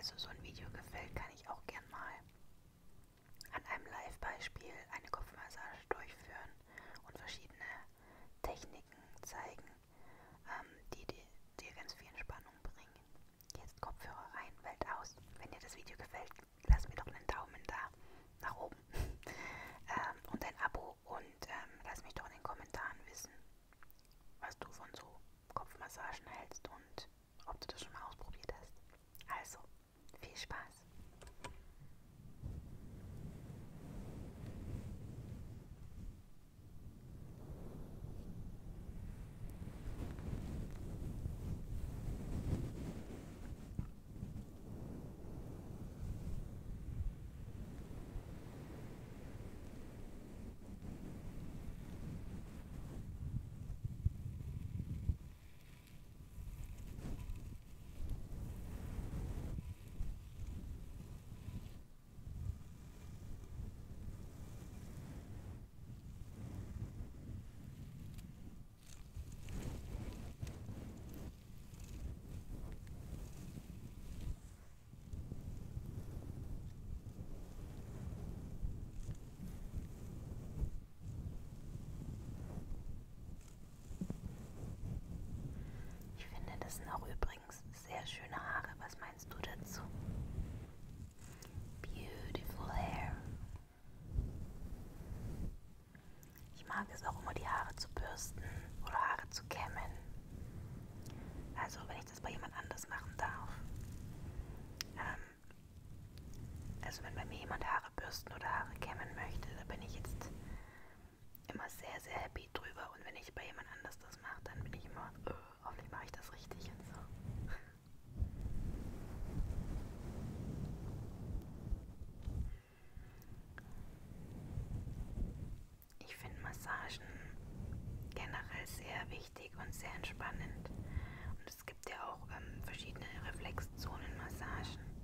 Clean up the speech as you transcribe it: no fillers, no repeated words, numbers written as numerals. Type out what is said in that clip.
also so ein Video gefällt, kann ich auch gern mal an einem Live-Beispiel eine Kopfmassage durchführen und verschiedene Techniken zeigen, die dir ganz viel Entspannung bringen. Jetzt Kopfhörer rein, Welt aus. Wenn dir das Video gefällt, lass mir doch einen Daumen da nach oben und ein Abo und lass mich doch in den Kommentaren wissen, was du von so Kopfmassagen hältst und ob du das schon mal ausprobiert hast. Also, viel Spaß! Ich finde, das sind auch übrigens sehr schöne Haare. Was meinst du dazu? Beautiful hair. Ich mag es auch immer, die Haare zu bürsten oder Haare zu kämmen. Also, wenn ich das bei jemand anders machen darf. Also, wenn bei mir jemand Haare bürsten oder Haare kämmen möchte, da bin ich jetzt immer sehr, sehr happy drüber. Und wenn ich bei jemand anders das mache, dann bin ich immer, hoffentlich mache ich das richtig und so. Ich finde Massagen generell sehr wichtig und sehr entspannend. Und es gibt ja auch verschiedene Reflexzonenmassagen.